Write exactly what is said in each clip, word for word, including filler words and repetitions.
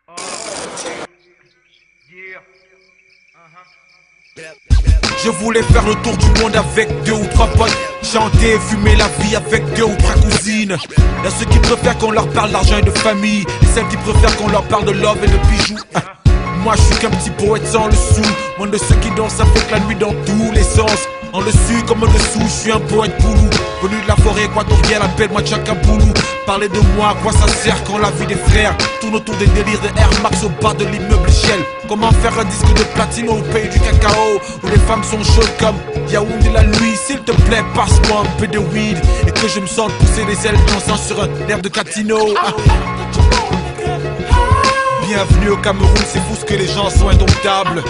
Je voulais faire le tour du monde avec deux ou trois potes, chanter et fumer la vie avec deux ou trois cousines. Y'a ceux qui préfèrent qu'on leur parle d'argent et de famille, et celles qui préfèrent qu'on leur parle de love et de bijoux. Moi je suis qu'un petit poète sans le sou, moins de ceux qui dansent avec la nuit dans tous les sens. En dessus comme en dessous, je suis un poète boulou, venu de la forêt équatoriale, appelle-moi Tchakaboulou. Parler de moi, à quoi ça sert quand la vie des frères tourne autour des délires de Air Max au bas de l'immeuble Shell? Comment faire un disque de platine au pays du cacao, où les femmes sont chaudes comme Yaoundé la nuit? S'il te plaît, passe-moi un peu de weed, et que je me sente pousser les ailes dansant sur un air de Catino. Ah. Bienvenue au Cameroun, c'est fou ce que les gens sont indomptables.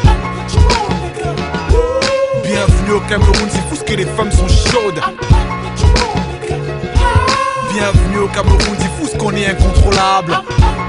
Bienvenue au Cameroun, c'est fou ce que les femmes sont chaudes. Bienvenue au Cameroun, c'est fou ce qu'on est incontrôlable.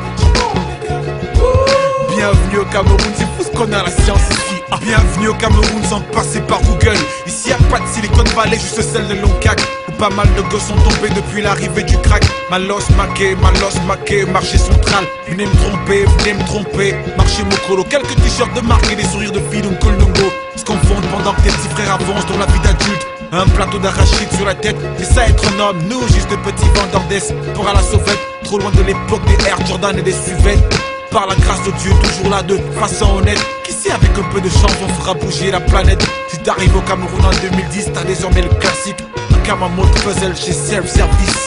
Bienvenue au Cameroun, c'est fou ce qu'on a la science ici. Ah. Bienvenue au Cameroun sans passer par Google. Ici y'a pas de Silicon Valley, juste celle de Loncac, où pas mal de gosses sont tombés depuis l'arrivée du crack. Malos maqué, malos maqué, marché central. Venez me tromper, venez me tromper. Marché Mokolo, quelques t-shirts de marque et des sourires de filles d'un Kolongo. Se confondent pendant que tes petits frères avancent dans la vie d'adulte. Un plateau d'arachide sur la tête, c'est ça être un homme. Nous juste de petits vendeurs d'ess pour à la sauvette. Trop loin de l'époque des Air Jordan et des suvettes. Par la grâce de Dieu, toujours là de façon honnête. Qui sait, avec un peu de chance, on fera bouger la planète. Si t'arrives au Cameroun en deux mille dix, t'as désormais le classique un Kamamot puzzle chez Self Service.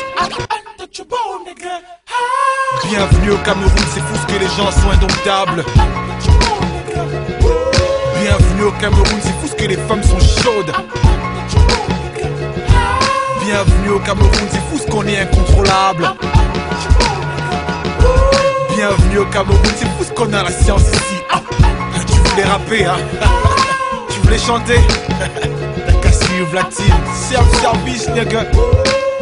Bienvenue au Cameroun, c'est fou ce que les gens sont indomptables. Bienvenue au Cameroun, c'est fou ce que les femmes sont chaudes. Bienvenue au Cameroun, c'est fou ce qu'on est incontrôlable. Bienvenue au Cameroun, c'est fou ce qu'on a la science ici. Ah, tu voulais rapper, hein? Tu voulais chanter? T'as qu'à suivre la team. Self service, nigga.